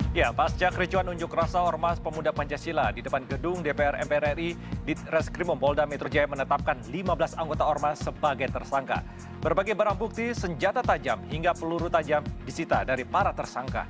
Ya, pasca kericuan unjuk rasa Ormas Pemuda Pancasila di depan gedung DPR MPR RI, Ditreskrimum Polda Metro Jaya menetapkan 15 anggota Ormas sebagai tersangka. Berbagai barang bukti, senjata tajam hingga peluru tajam disita dari para tersangka.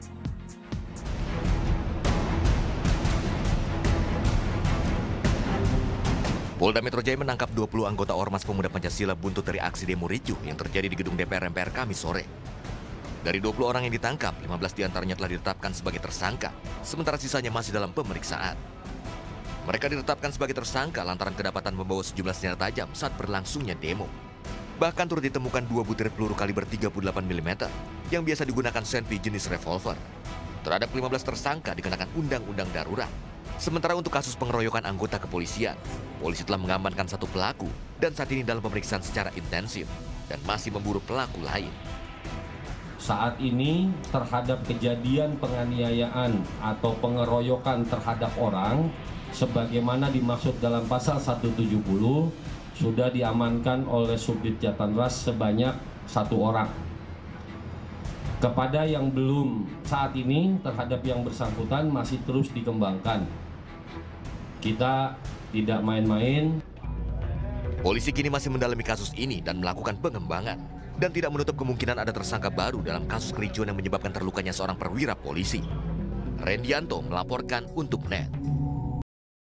Polda Metro Jaya menangkap 20 anggota Ormas Pemuda Pancasila buntut dari aksi demo ricuh yang terjadi di gedung DPR MPR Kamis sore. Dari 20 orang yang ditangkap, 15 diantaranya telah ditetapkan sebagai tersangka, sementara sisanya masih dalam pemeriksaan. Mereka ditetapkan sebagai tersangka lantaran kedapatan membawa sejumlah senjata tajam saat berlangsungnya demo. Bahkan turut ditemukan 2 butir peluru kaliber 38 mm yang biasa digunakan senpi jenis revolver. Terhadap 15 tersangka dikenakan undang-undang darurat. Sementara untuk kasus pengeroyokan anggota kepolisian, polisi telah mengamankan 1 pelaku dan saat ini dalam pemeriksaan secara intensif dan masih memburu pelaku lain. Saat ini terhadap kejadian penganiayaan atau pengeroyokan terhadap orang sebagaimana dimaksud dalam pasal 170 sudah diamankan oleh Subdit Jatanras sebanyak 1 orang. Kepada yang belum saat ini terhadap yang bersangkutan masih terus dikembangkan. Kita tidak main-main. Polisi kini masih mendalami kasus ini dan melakukan pengembangan. Dan tidak menutup kemungkinan ada tersangka baru dalam kasus kericuan yang menyebabkan terlukanya seorang perwira polisi. Rendianto melaporkan untuk NET.